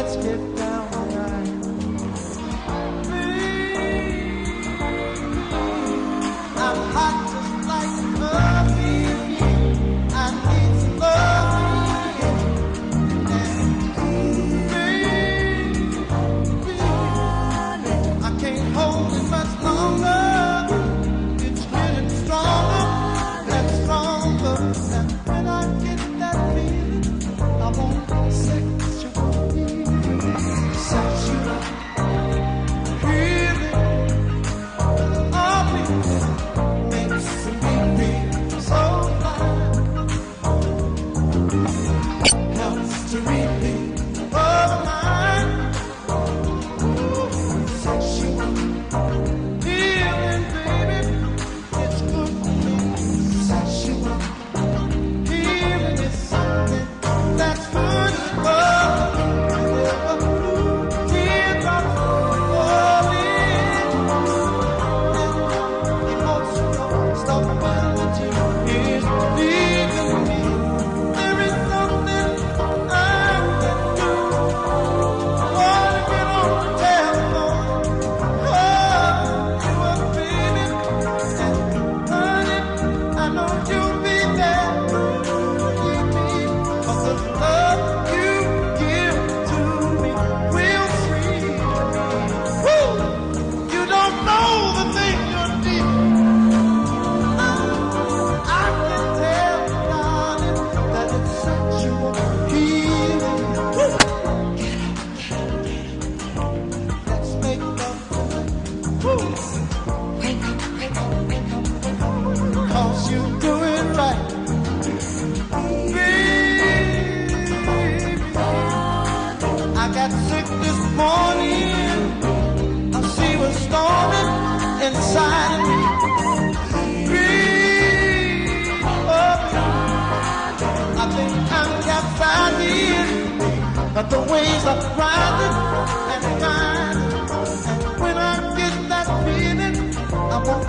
But the waves are rising and rising, and when I get that feeling, I want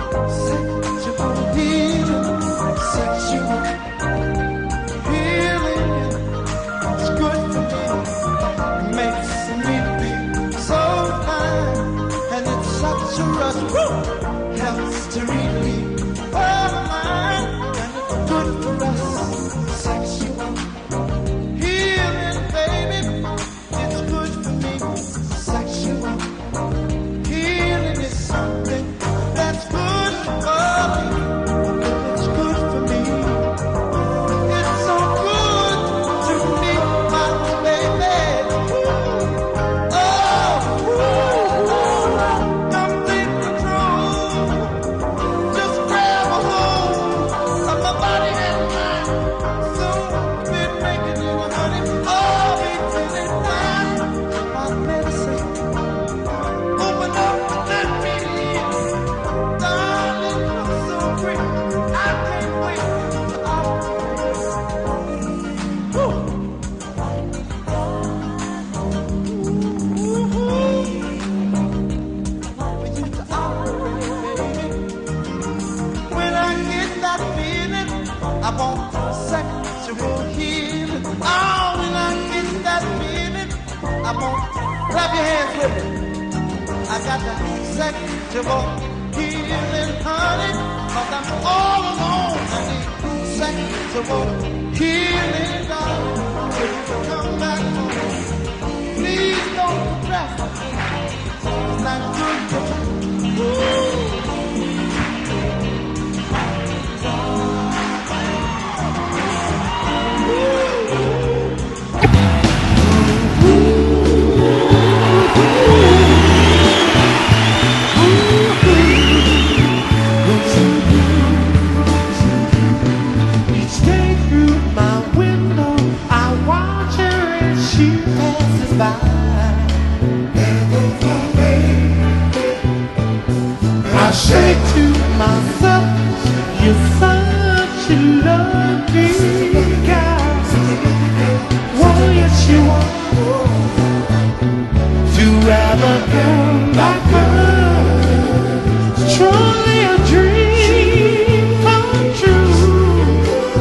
sexual healing, sexual healing. It's good for me, makes me feel so fine, and it's such a rush. Woo! Helps to relieve all my mind, and it's good for us. Sexual healing, baby. It's good for me. Sexual healing is something that's good for me. It's good for me. It's so good to me, my baby. Oh, complete control. Just grab a hold of my body and mind. So we're making it, honey. Oh, we feeling fine. My medicine. Open up and let me in. Darling, I'm so free. I can't wait to operate. Woo. We used to operate, baby. When I get that feeling, I want sexual healing. Oh, when I get that feeling, I want, clap your hands with me. I got that sexual healing, honey, 'cause I'm all alone. I need sexual healing, darling. So you can come back home. Please don't rest. It's not good for me. Each day through my window, I watch her as she passes by. I say to myself, you're such a lovely guy. Oh, yes, you are. To have a girl like her, it's truly a dream come true.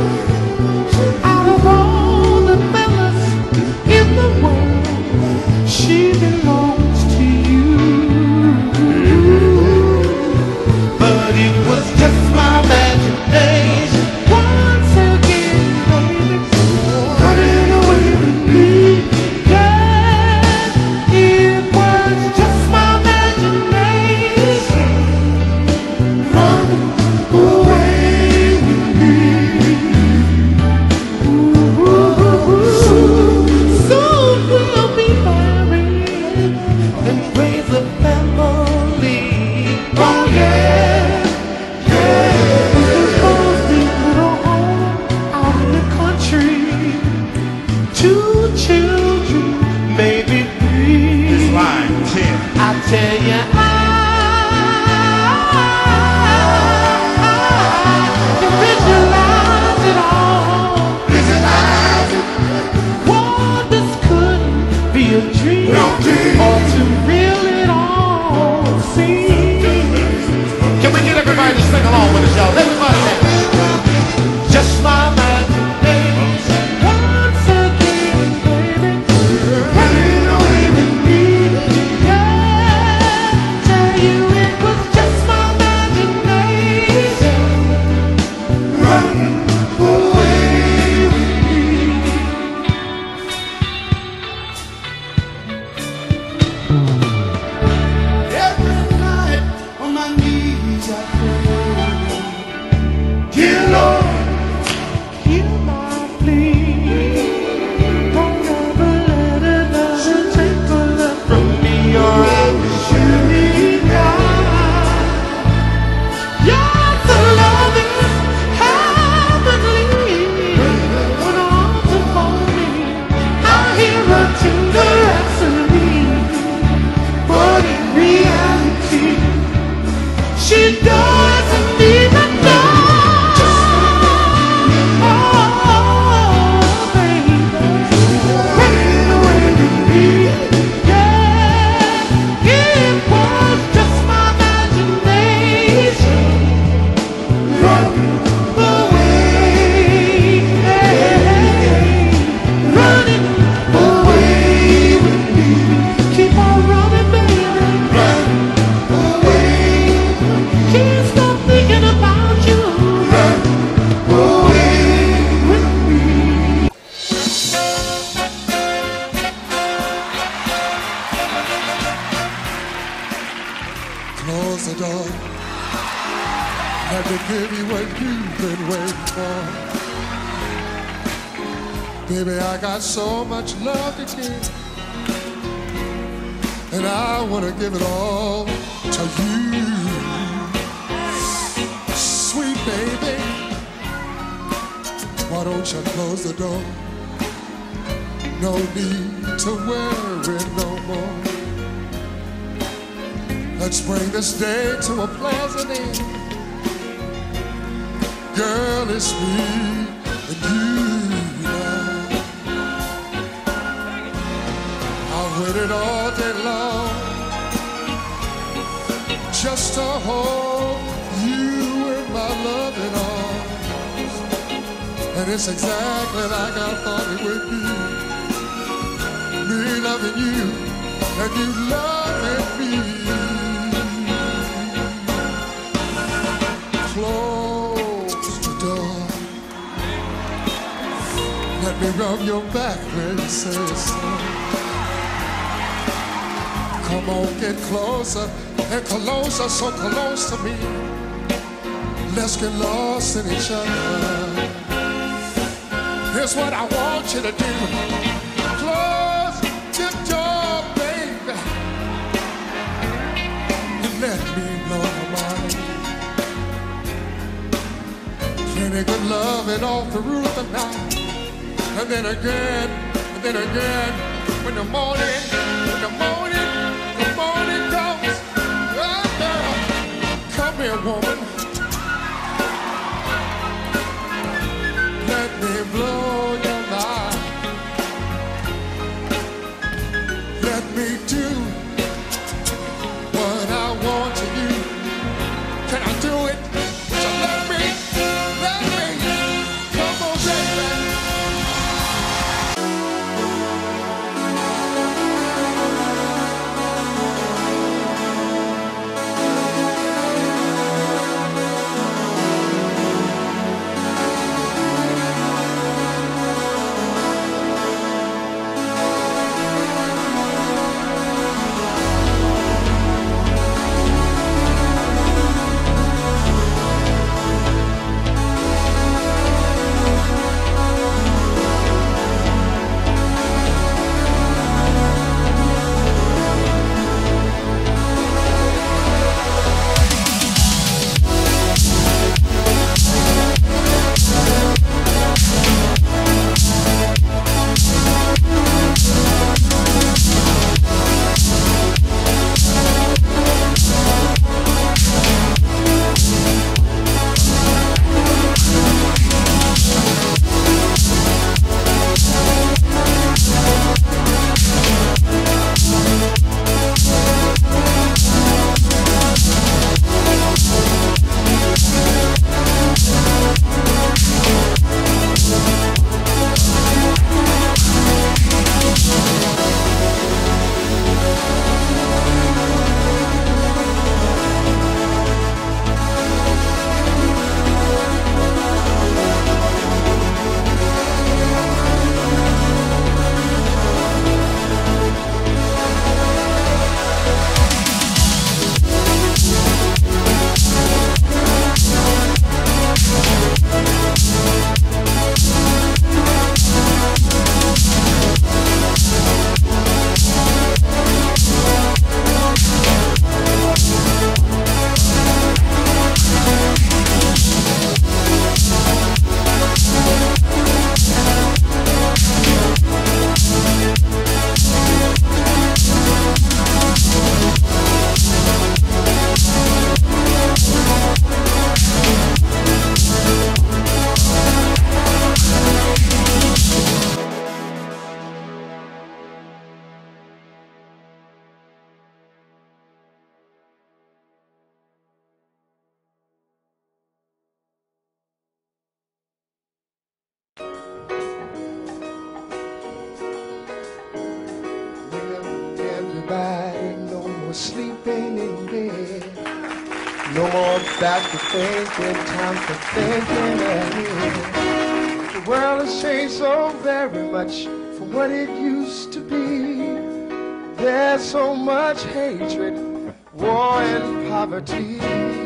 Out of all the fellas in the world, children made me free. This line, 10. I tell you, I visualize it all. Visualize it. What this couldn't be a dream, No dream. or to reel it all seem. Can we get everybody to sing along with us, y'all? Everybody sing. Just my imagination. Once again, baby, running away with me. Yeah, tell you it was just my imagination. Running away with me. Every night on my knees I pray. Dear Lord, hear my plea. Don't ever let another take a look from me, or I will surely die. You're so loving, heavenly. When arms enfold me, I hear a tender rhapsody. But in reality, she doesn't even know. Oh, baby, running away with me. Yeah, it was just my imagination. Running away, running away with me. Keep on running, baby. Run away. Can't stop thinking about you. Run away with me. Close the door. Let me give you what you've been waiting for. Baby, I got so much love to give, and I want to give it all to you. Sweet baby, why don't you close the door? No need to worry no more. Let's bring this day to a pleasant end. Girl, it's me and you now. I've waited all day long just to hold you in my loving arms. And it's exactly like I thought it would be. Me loving you and you loving me. Close the door. Let me rub your back when you say so. Come on, get closer and closer, so close to me. Let's get lost in each other. Here's what I want you to do. Close your door, baby, and let me blow your mind. Plenty good loving all through the night. And then again, when the morning comes, oh girl, come here, woman. Let me blow your mind. Let me do what I want to do. Can I do it? So let me, come on, baby. was sleeping in bed. No more back to thinking, time for thinking ahead. The world has changed so very much from what it used to be. There's so much hatred, war and poverty.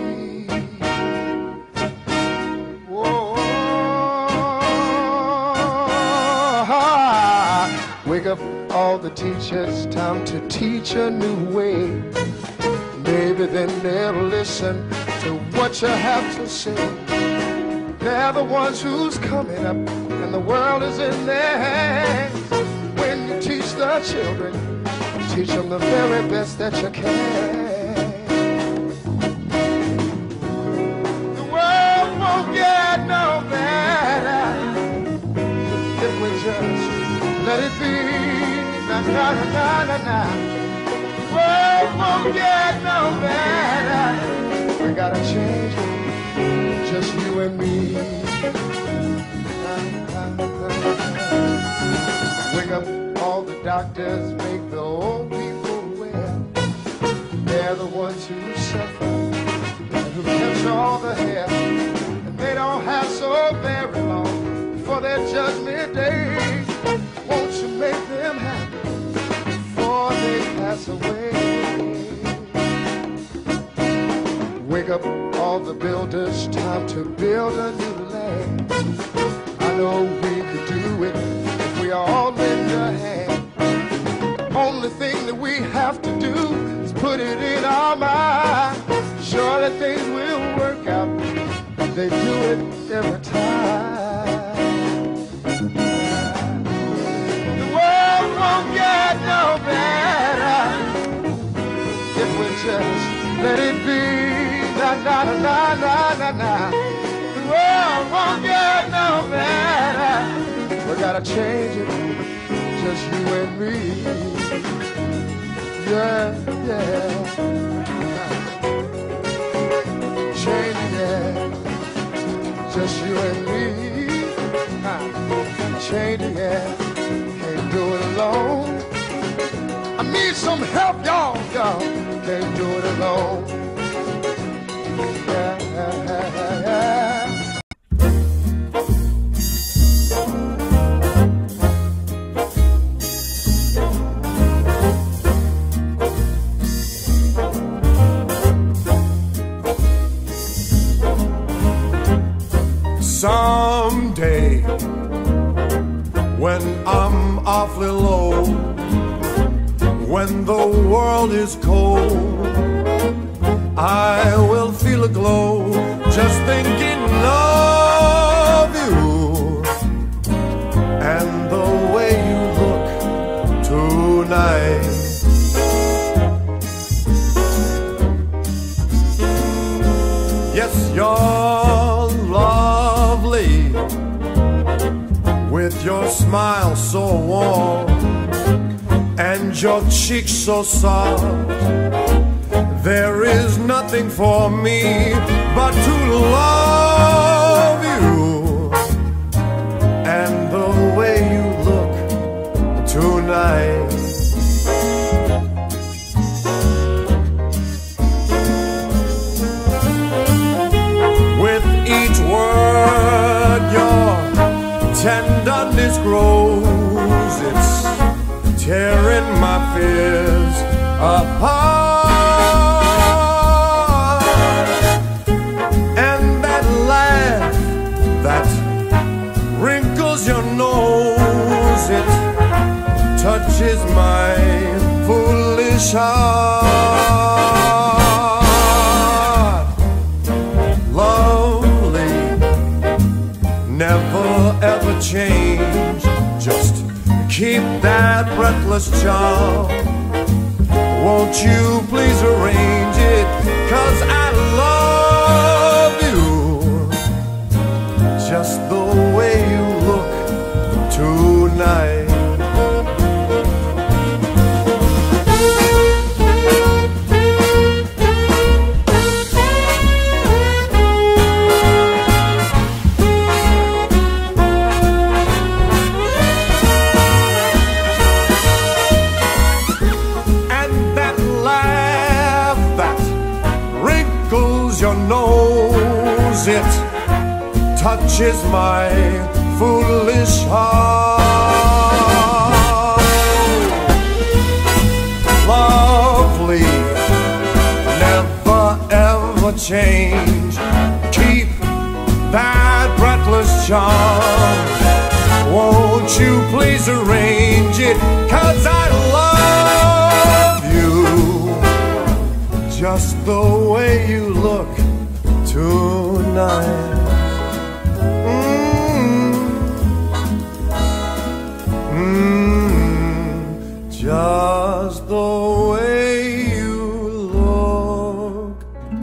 Whoa. Wake up all the teachers, time to teach a new way. Maybe then they'll listen to what you have to say. They're the ones who's coming up, and the world is in their hands. When you teach the children, teach them the very best that you can. The world won't get no better if we just let it be. Na na na na na na. The world won't get no better. We gotta change it, just you and me. Wake up all the doctors, make the old people well. They're the ones who suffer and who catch all the hair. And they don't have so very long for their judgment day. Won't you make them happy before they pass away? Wake up all the builders, time to build a new land. I know we could do it if we all lend a hand. Only thing that we have to do is put it in our mind. Surely things will work out. They do it every time. The world won't get no better if we just let it be. Na na na na na na. The world won't get no better. We gotta change it, just you and me. Yeah, yeah. Change it, yeah. Just you and me. Change it, yeah. Can't do it alone. I need some help, y'all. Can't do it alone. Yeah, yeah, yeah. Someday, when I'm awfully low, when the world is cold, I will feel a glow just thinking of you and the way you look tonight. Yes, you're lovely with your smile so warm and your cheeks so soft. There is nothing for me but to love you and the way you look tonight. With each word your tenderness grows, it's tearing my fears apart. That wrinkles your nose, it touches my foolish heart. Lovely, never ever change, just keep that breathless charm. Won't you please arrange it, 'cause I love you just the way you look tonight. And that laugh touches my foolish heart. Lovely, never ever change. Keep that breathless charm. Won't you please arrange it? 'Cause I love you just the way you look tonight. Just the way you look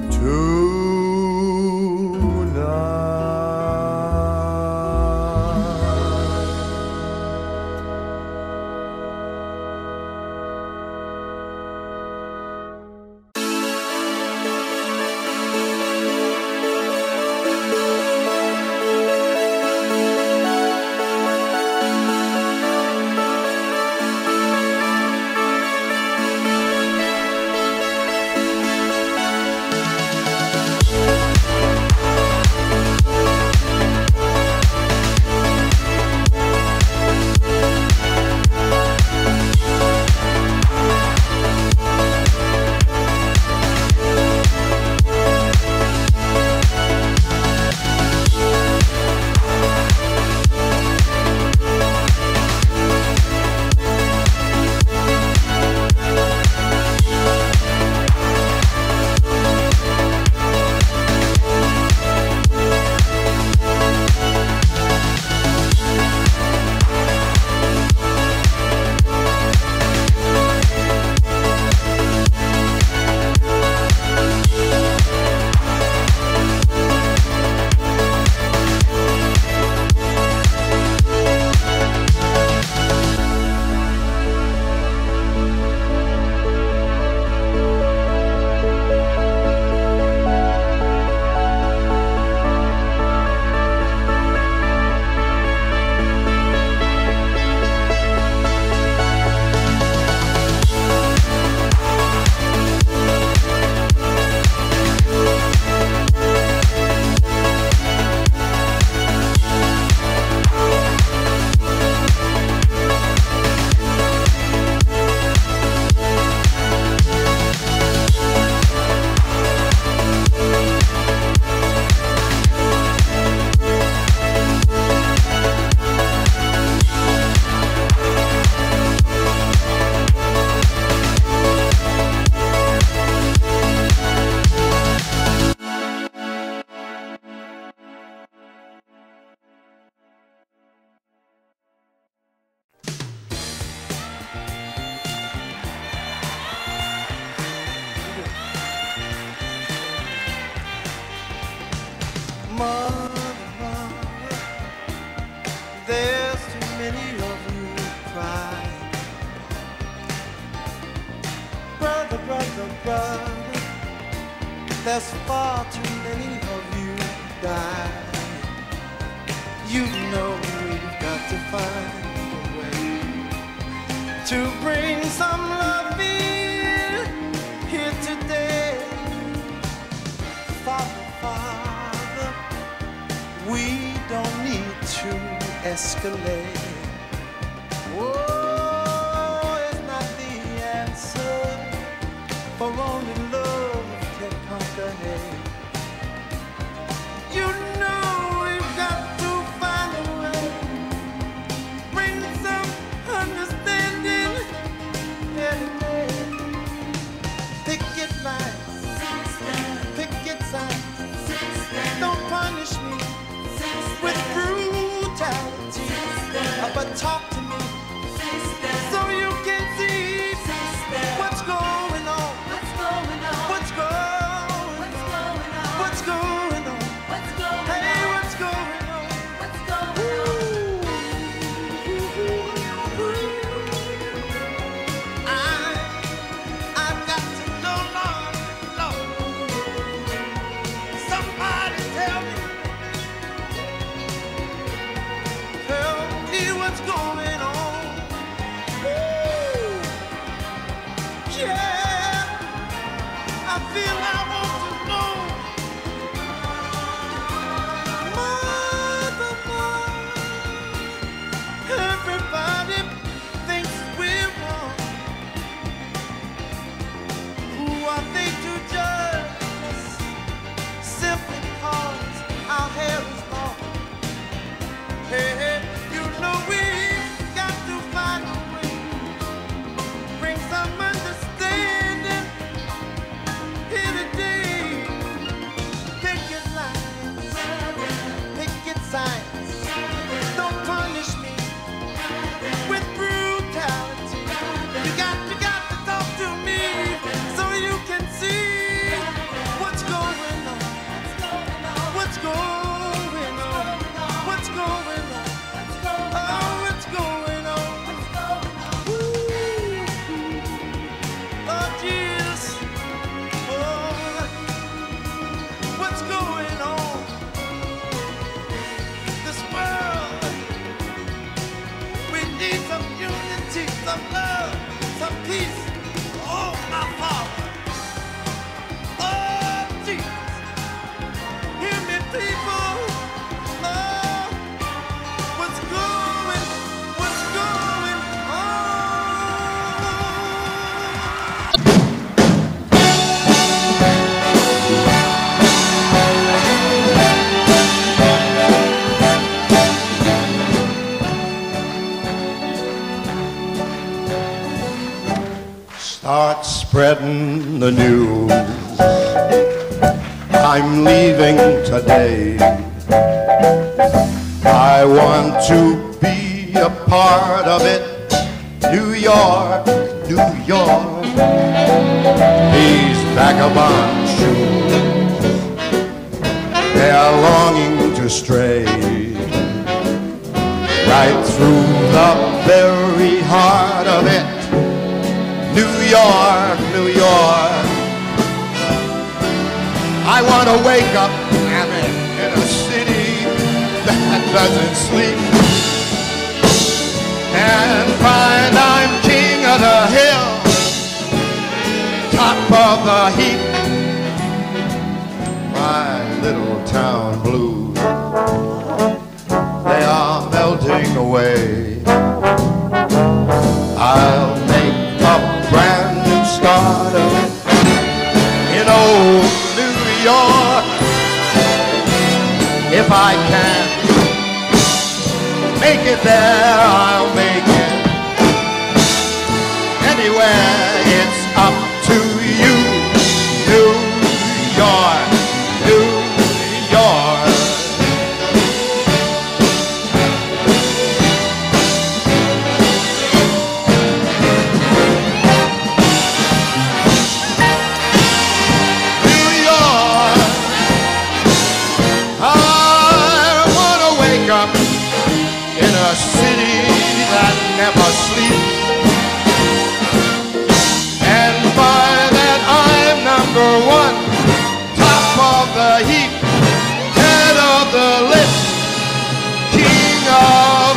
There's too many of you crying. Brother, brother, brother, there's far too many of you dying. You know we've got to find a way to bring some love in here today. Father, Father, we don't need to escalate. Oh, it's not the answer, for only love can conquer hate. You know we've got to find a way, bring some understanding anyway. Picket lines, picket signs, don't punish me with brutality. peace. Oh, my Father. Oh, Jesus. Hear me, people. Oh, what's going on? Start spreading the news. I'm leaving today. I want to be a part of it. New York, New York. These vagabond shoes, they're longing to stray right through the very heart of it. New York, New York. I want to wake up, damn it, in a city that doesn't sleep and find I'm king of the hill, top of the heap. My little town blues, they are melting away. I'll make a brand new start of it in old New York. If I can make it there, I'll make it. Anywhere, it's up to you. New York, New York. A city that never sleeps and find that I'm number one, top of the heap, head of the list, king of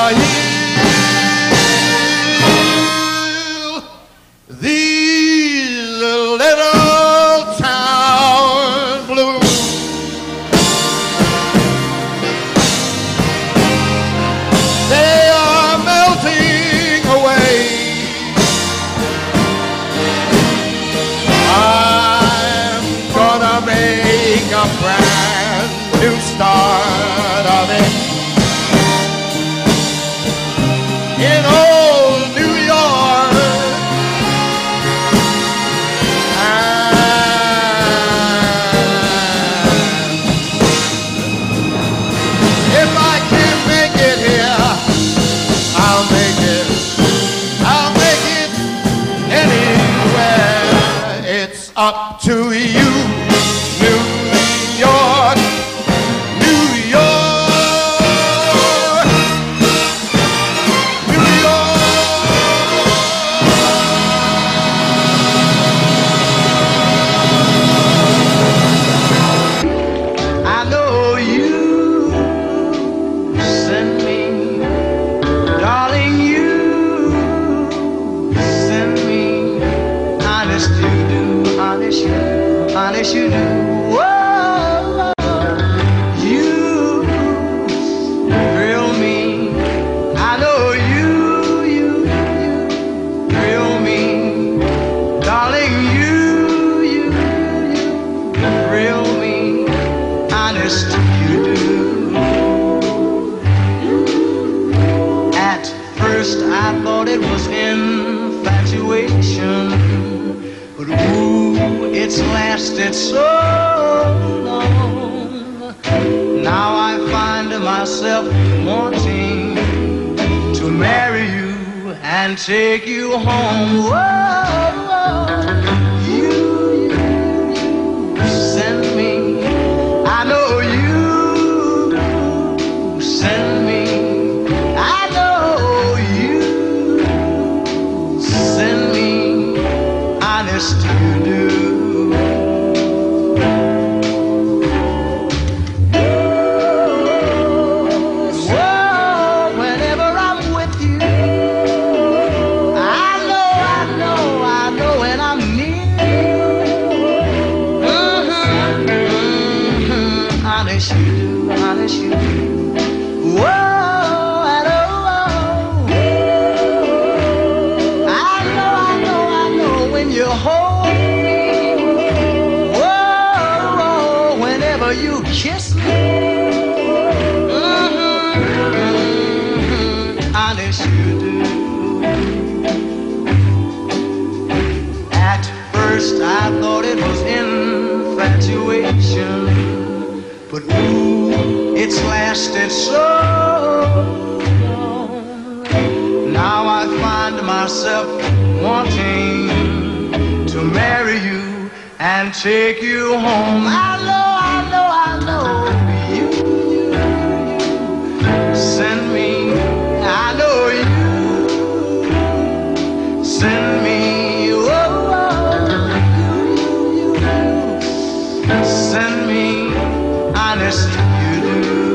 the hill. These little town blues, make a brand new start of it in old New York. And if I can't make it here, I'll make it. I'll make it anywhere. It's up to you. New York, New York, New York. I know you sent me, darling, you sent me. Honest you do, honest you do. Honest you do. Whoa, you thrill me. I know you thrill me, darling. You thrill me. Honest you do. At first I thought it was infatuation, but ooh, it's lasted so long. Now I find myself wanting to marry you and take you home. Whoa, you send me. I know you send me. I know you send me. Honest you do. Whoa, whenever I'm with you, I know you hold, whoa, whenever you kiss me, honest you do. At first I thought it was infatuation, but ooh, it's lasted so long. Now I find myself wanting to marry you and take you home. I know, you send me, I know you send me, you send me, honest you do.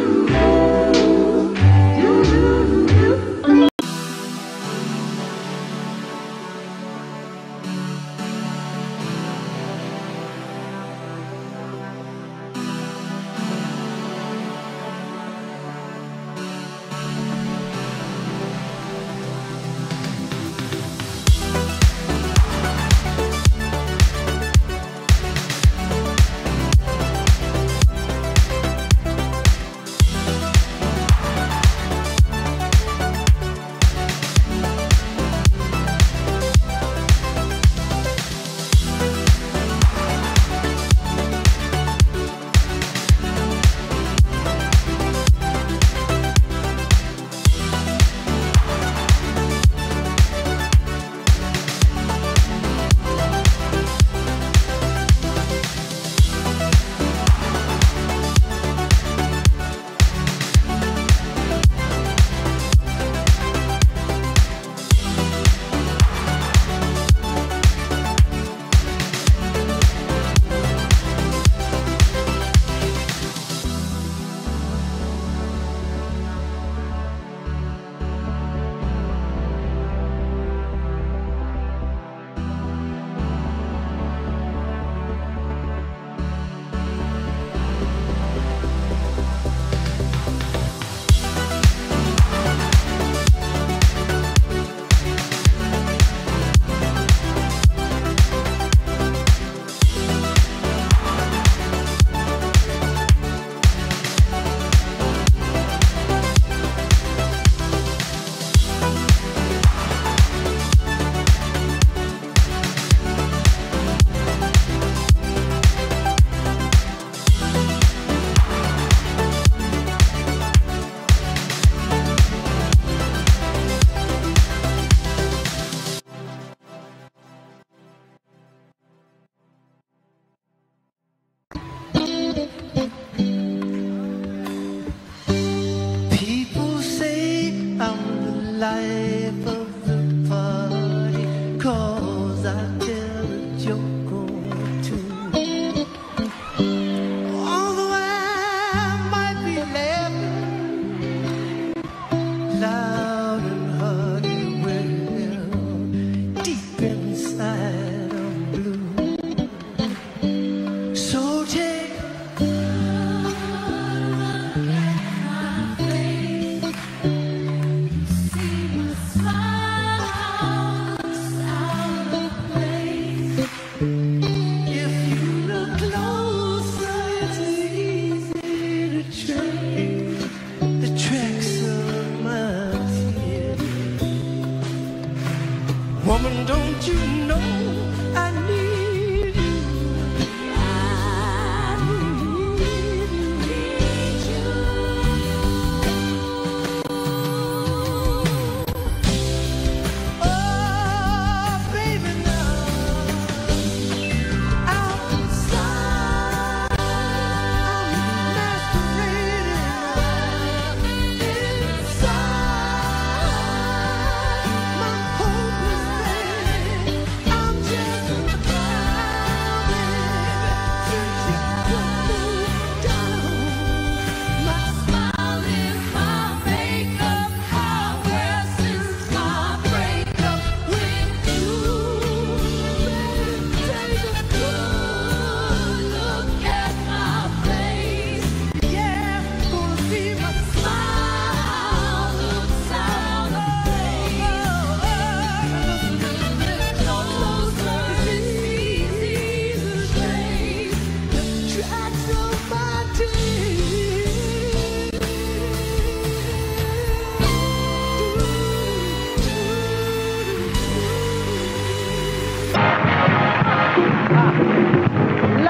People say I'm the life of the party, 'cause I tell a joke or two. Although I might be laughing loud and hearty, well, deep inside I'm blue. So take woman, don't you know I need you? I need you. Oh, baby, now outside I'm masquerading. Inside my hope is I'm just a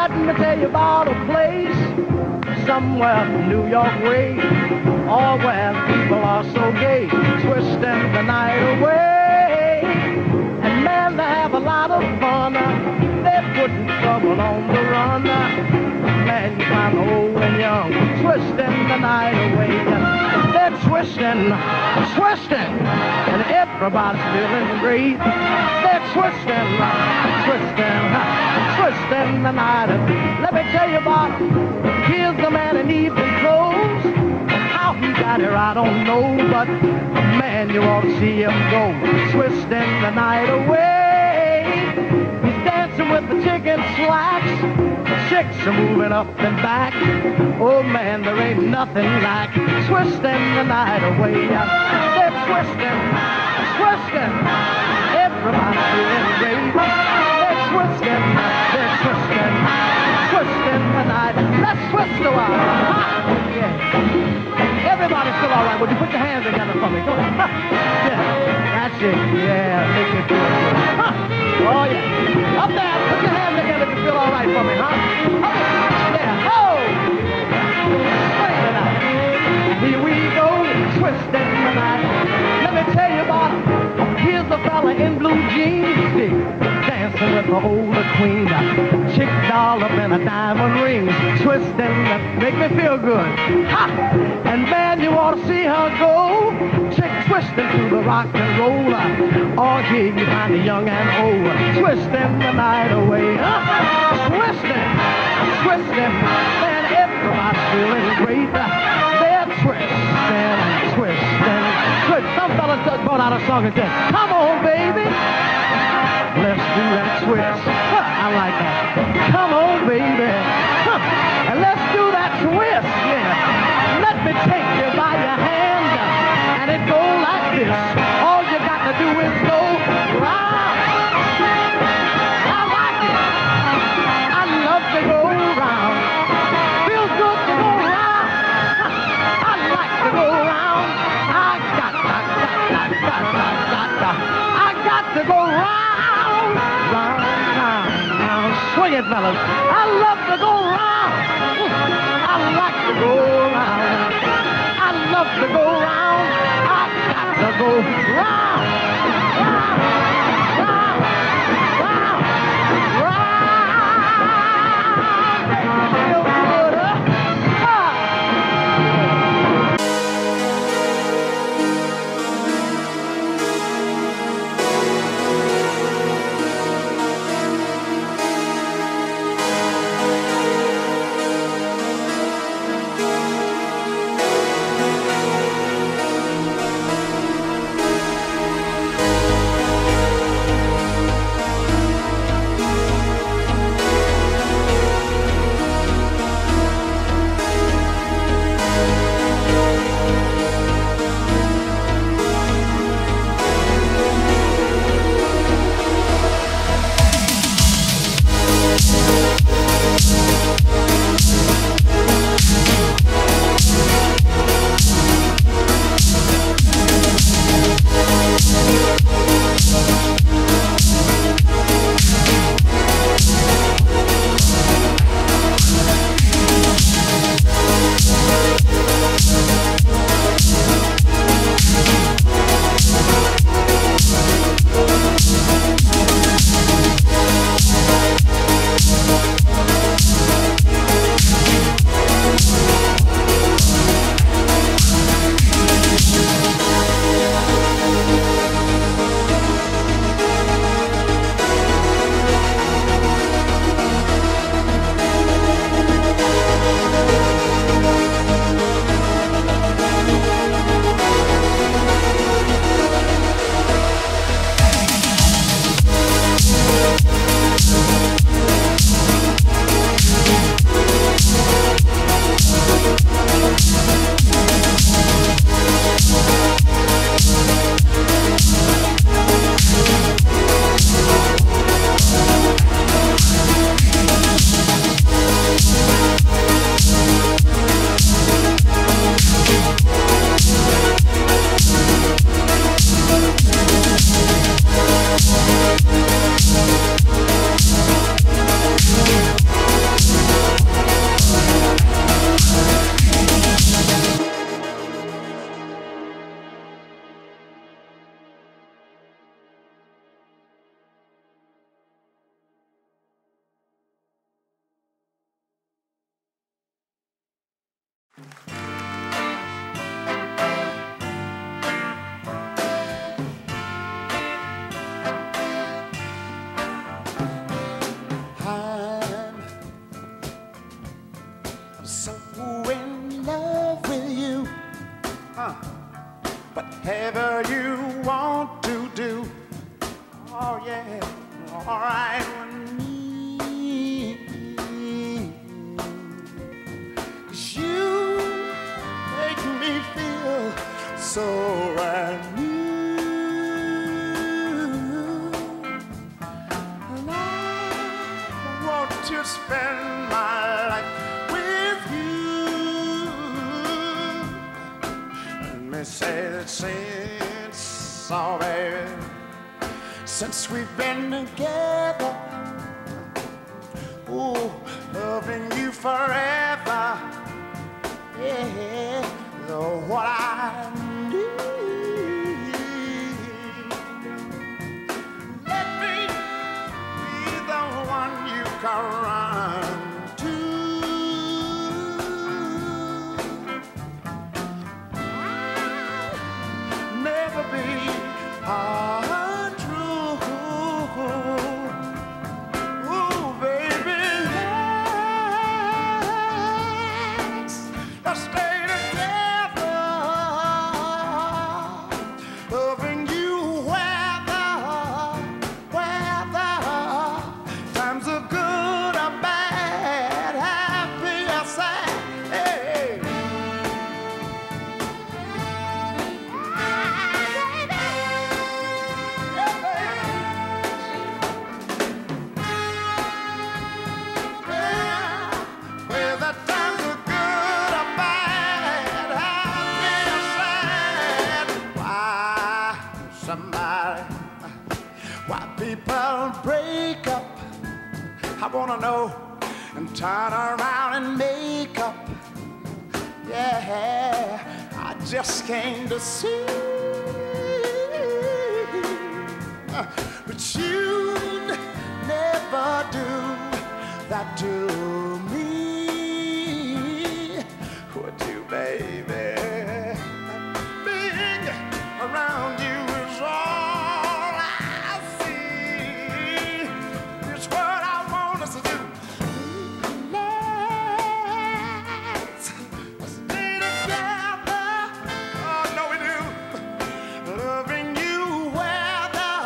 Let me tell you about a place somewhere New York way, all where people are so gay, twisting the night away. And man, they have a lot of fun. They're putting trouble on the run. Man, you find old and young, twisting the night away. They're twisting, twisting, and everybody's feeling great. They're twisting, twisting, twisting the night. Let me tell you about it. Here's the man in evening clothes. How he got here, I don't know, but man, you ought to see him go, twisting the night away. He's dancing with the chicken slacks. The chicks are moving up and back. Oh man, there ain't nothing like twisting the night away. They're twisting, twisting. Everybody's feeling great. They're twisting, twisting the night. Let's twist a while. Yeah. Everybody's still all right. Would you put your hands together for me? Go on. Yeah. That's it. Yeah. Make me feel good. Oh, yeah. Up there. Put your hands together if you feel all right for me, huh? Yeah. Oh! Swing the night. Here we go. Twisting the night. Let me tell you about it. Here's a fella in blue jeans, dancing with the older queen. Chick doll up in a diamond ring, twisting, make me feel good. Ha! And man, you ought to see her go. Chick twisting to the rock and roll. Oh, here you find the young and old, twisting the night away. Twisting, twisting, man, everybody's feeling great. They're twisting, twisting. Some fellas brought out a song and said, come on, baby, let's do that twist. I like that. Come on, baby, and let's do that twist. Yeah. Let me take you by your hand, and it goes like this. All you got to do is go round. I like it. I love to go round. Feels good to go round. I like to go round. I got to go round, round, round, round. Swing it, fellas. I love to go round. I like to go round. I love to go round. I got to go round, round, round, round, round. Make me feel good, huh? I'm so in love with you. Whatever you want to do, oh yeah, all right with me. 'Cause you make me feel so brand new, and I want to spend my life with you. Let me say that since, oh baby, since we've been together, ooh, loving you forever, yeah, know what I need. Let me be the one you can run to. I'll never be untrue. Ooh, baby, let's stay together, loving you whether times are good or bad, happy or sad. Hey. Whether times are good or bad, happy or sad. Why people break up, I wanna know, and turn around and make up. Yeah, I just came to see. But you'd never do that to me, would you, baby? Being around you is all I see. It's what I want us to do. Let's stay together. Oh, no, we do. Loving you whether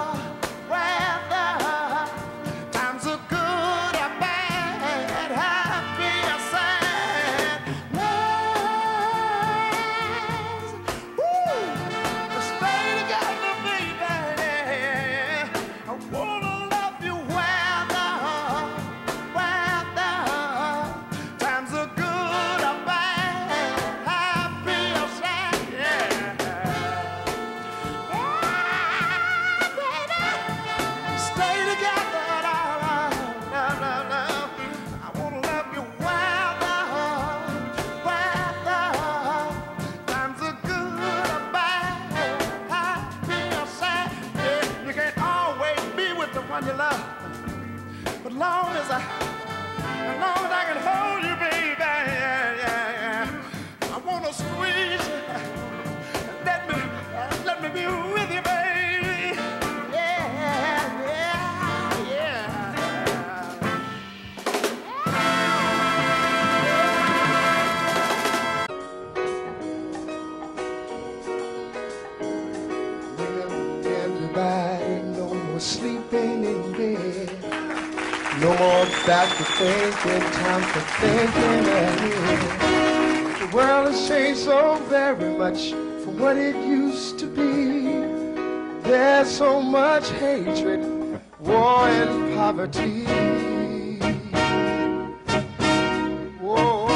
times are good or bad, happy or sad. Let's stay together, baby. I wanna love you whether times are good or bad, happy or sad. Stay together, I wanna love you whether times are good or bad, happy or sad. Yeah, you can't always be with the one you love, but long as I can hold you, baby, yeah. I wanna squeeze you, let me be with you, baby. Yeah. Everybody, no more sleeping in bed, no more back to thinking, time for thinking ahead. The world has changed so very much from what it used to be. There's so much hatred, war and poverty. Whoa.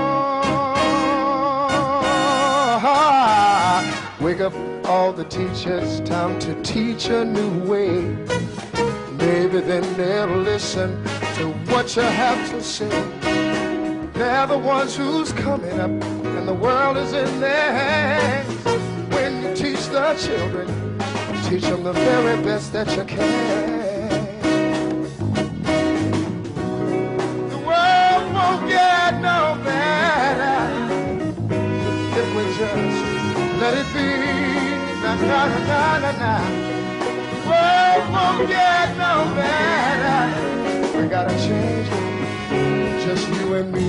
Wake up all the teachers, time to teach a new way. Maybe then they'll listen to what you have to say. They're the ones who's coming up, and the world is in their hands. When you teach the children, teach them the very best that you can. The world won't get no better na na na na na. World won't get no better. We gotta change it, just you and me.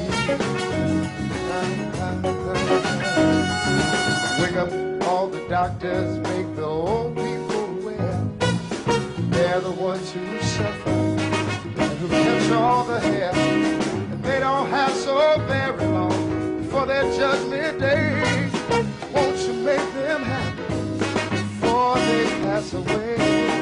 Wake up all the doctors, make the old people well. They're the ones who suffer and who catch all the hair. And they don't have so very long for their judgment day. Won't you make them happy before they pass away?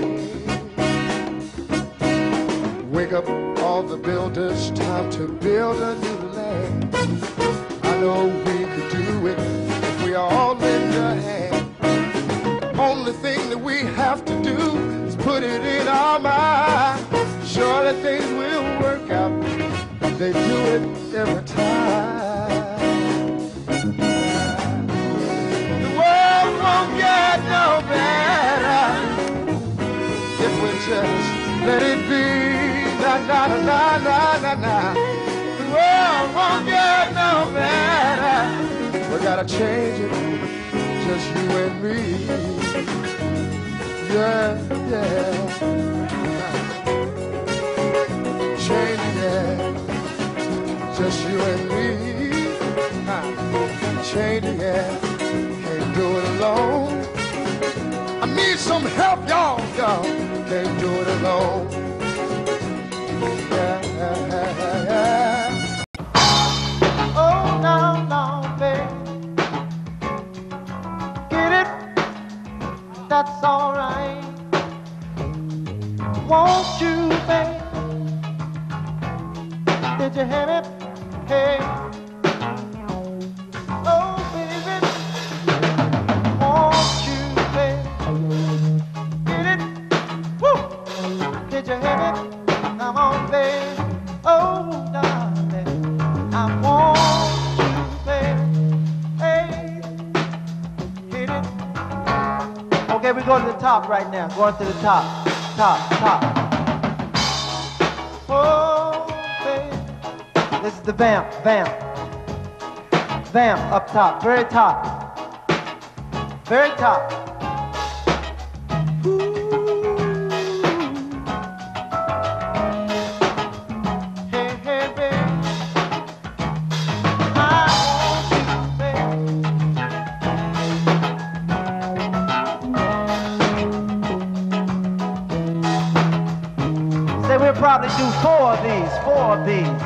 Wake up all the builders, time to build a new land. I know we could do it if we all lend a hand. Only thing that we have to do is put it in our mind. Surely things will work out. They do it every time. The world won't get no better if we just let it be. Na na na na na na. The world won't get no better. We gotta change it, just you and me. Yeah, yeah. Change it, yeah. Just you and me. Change it, yeah. Can't do it alone. I need some help, y'all. Can't do it alone. Yeah, yeah, yeah. Oh, no, no, babe. Get it? That's all right. Won't you, babe? Did you hear it? Hey. Oh, baby. Won't you, babe? Get it? Woo! Did you hear it? Come on, babe. Oh, darling. I want you, babe. Hey. Get it? Okay, we go to the top right now. Going to the top. Top. Oh, babe. This is the vamp. Vamp up top, very top. Very top. Ooh. Hey, hey, babe. I want you, babe. Say we'll probably do four of these.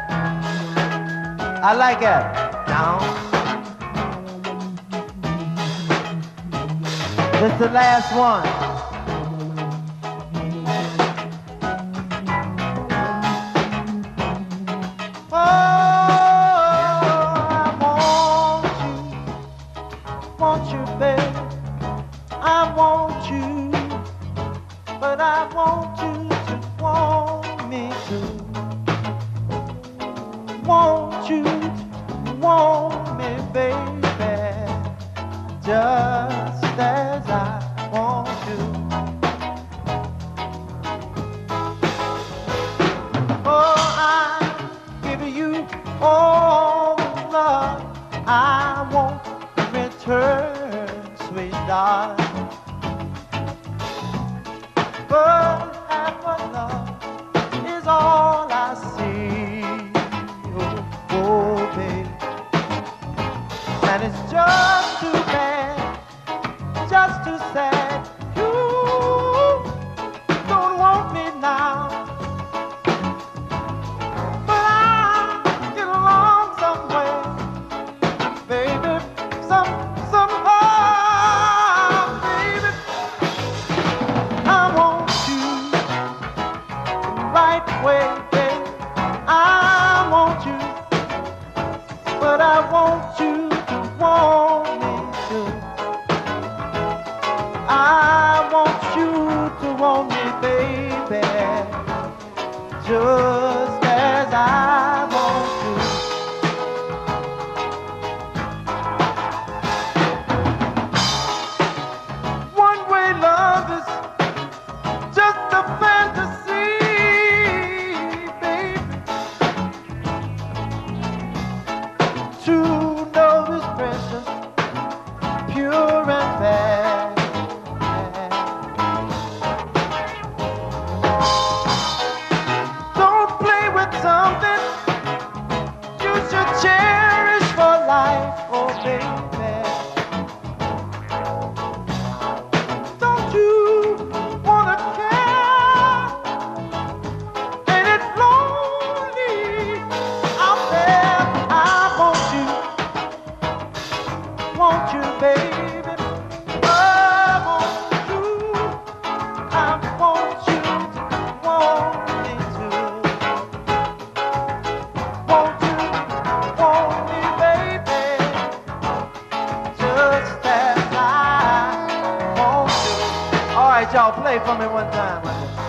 I like it. Now. This is the last one. Oh, I want you, babe. I want you, but I want you to want me too. Want you to want me, baby, just as I want you. Oh, I'm giving you all the love I want in return, sweet darling. But half of love is all I see. Oh, baby. And it's just too bad, just too sad. You don't want me now, but I'll get along somewhere, baby. Somehow, baby. I want you the right way, baby. I want you, but I want you to want me too. I want you to want me, baby, just as I want you. One-way love is just a fantasy, baby. True love is precious, pure and fair. time.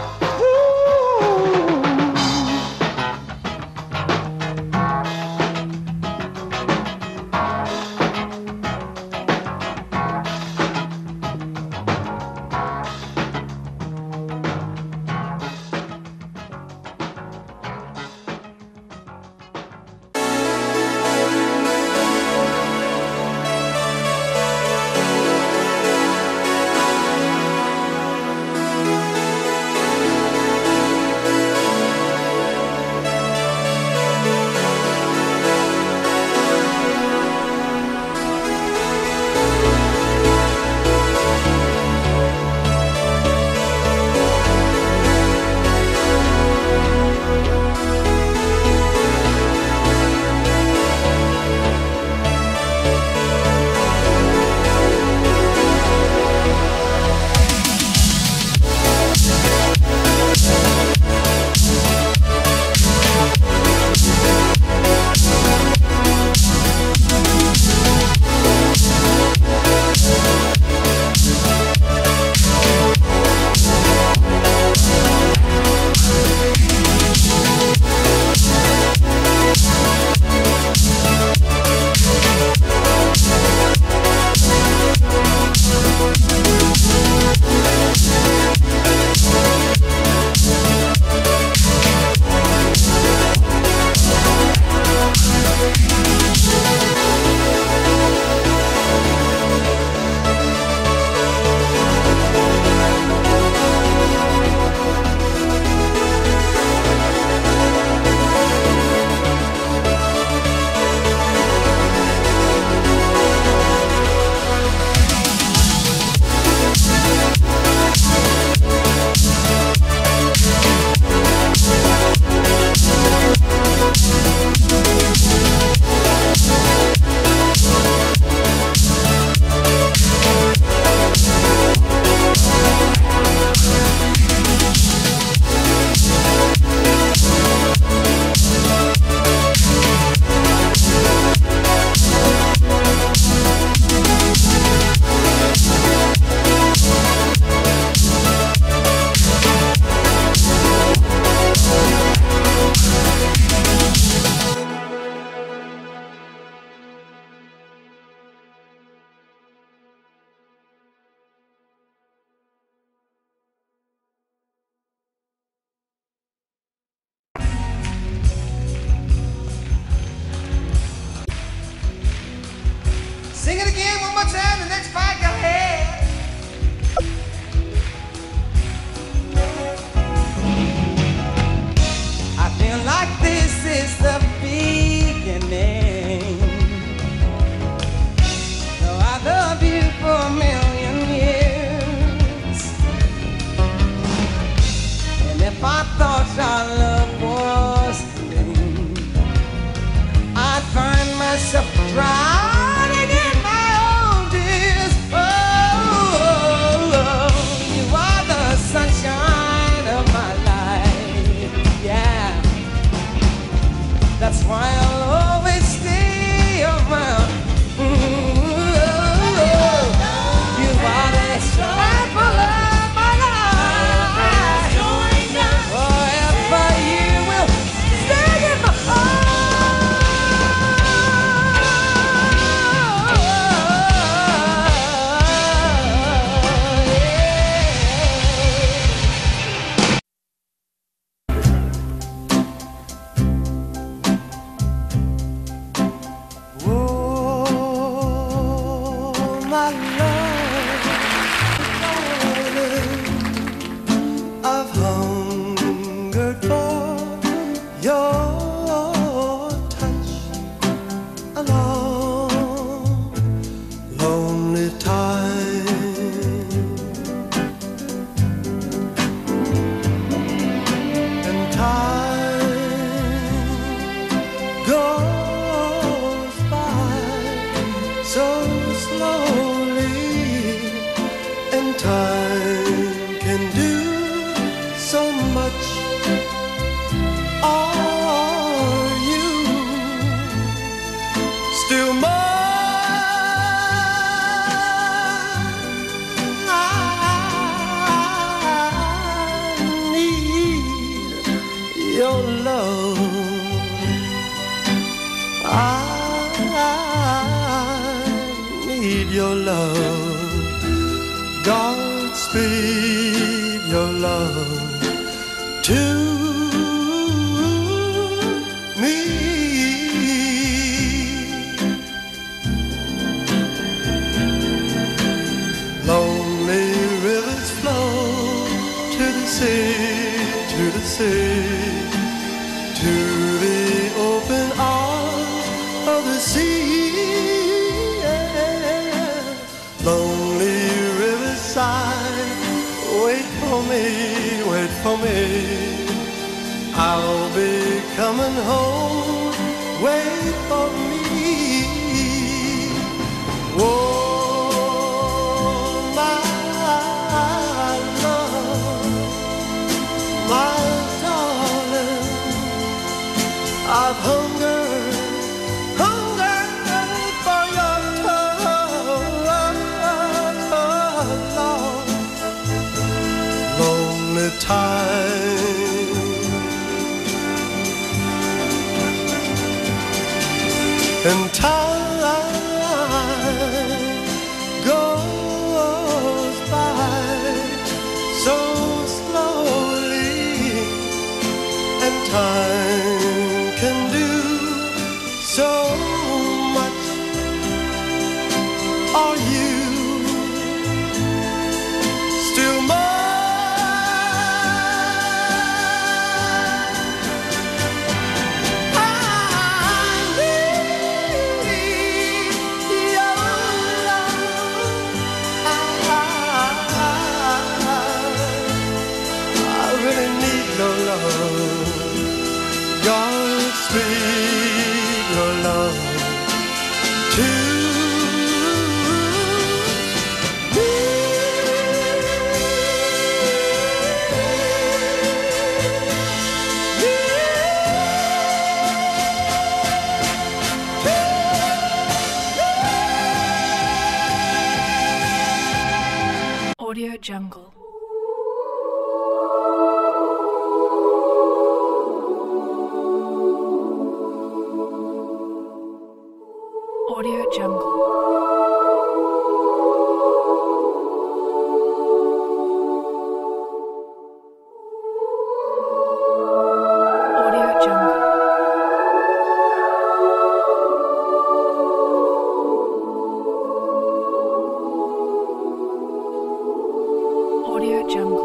Sing it again one more time, the next part, go ahead. I feel like this is the beginning. Though I love you for a million years, and if I thought our love was ending, I'd find myself drowning in my own tears. Oh, you are the sunshine of my life, yeah. That's why I'll always stay around. You are the apple of my life. Oh, your love. I need your love. Godspeed your love to me. Lonely rivers flow to the sea, to the sea, to the open arms of the sea. Yeah. Lonely riverside, wait for me, wait for me. I'll be coming home, wait for me. Whoa. I've hungered for your touch, lonely time. And time goes by so slowly, and time can do so much. Are you still mine? I need your love. I really need your love. Godspeed your love to me. Audio Jungle. Audio Jungle. Audio Jungle. Audio Jungle.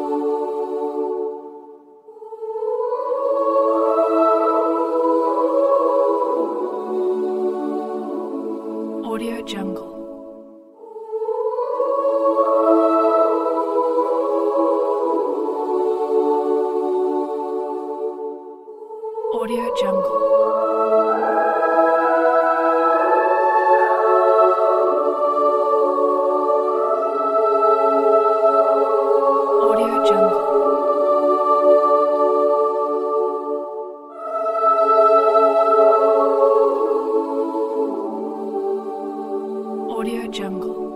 Audio Jungle. Audio Jungle. Audio Jungle. Audio Jungle.